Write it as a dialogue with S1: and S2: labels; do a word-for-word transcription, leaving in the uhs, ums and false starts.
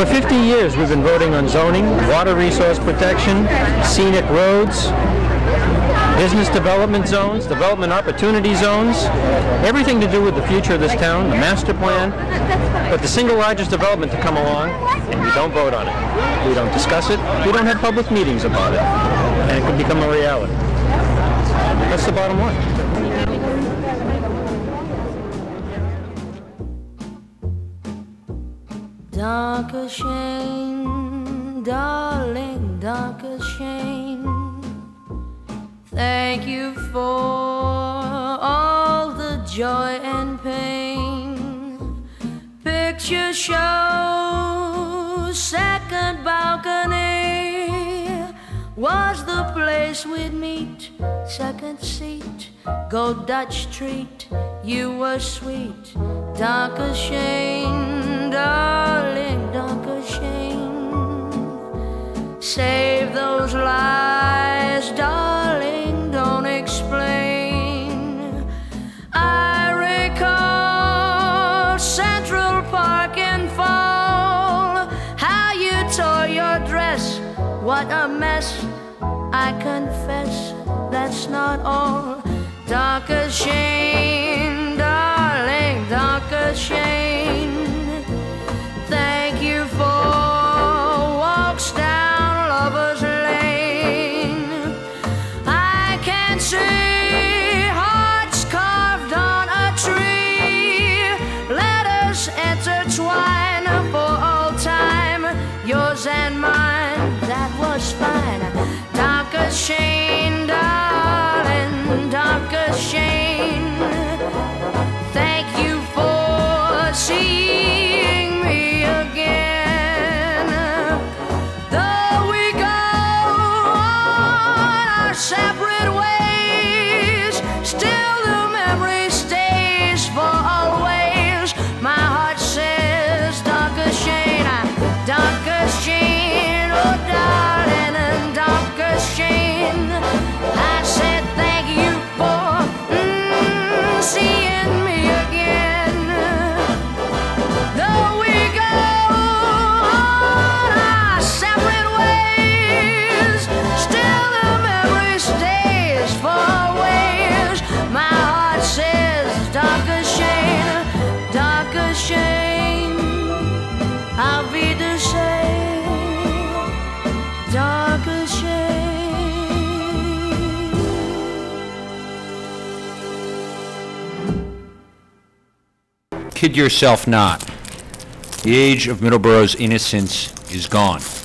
S1: For fifty years we've been voting on zoning, water resource protection, scenic roads, business development zones, development opportunity zones, everything to do with the future of this town, the master plan. But the single largest development to come along, and we don't vote on it. We don't discuss it. We don't have public meetings about it. And it could become a reality. That's the bottom line.
S2: Dark as shame, darling, dark as shame. Thank you for all the joy and pain. Picture show, second balcony was the place we'd meet. Second seat, go Dutch treat. You were sweet, dark as shame, darling, dark as shame. Save those lies, darling, don't explain. I recall Central Park in fall, how you tore your dress, what a mess. I confess, that's not all. Dark as shame, darling, dark as shame. Thank you for walks down Lover's Lane. I can see hearts carved on a tree. Let us intertwine for all time, yours and mine. That was fine. Dark as shame, darling, dark as shame. Thank you for seeing me again. Though we go on our separate ways, still the memory stays for always. My heart says dark as shame, dark as shame, oh darling, and dark as shame. I said thank you for mm, seeing me again. Though we go on our separate ways, still the memory stays for always. My heart says dark as shame, dark as shame. I'll be the same, dark as shame.
S3: Kid yourself not. The age of Middleborough's innocence is gone.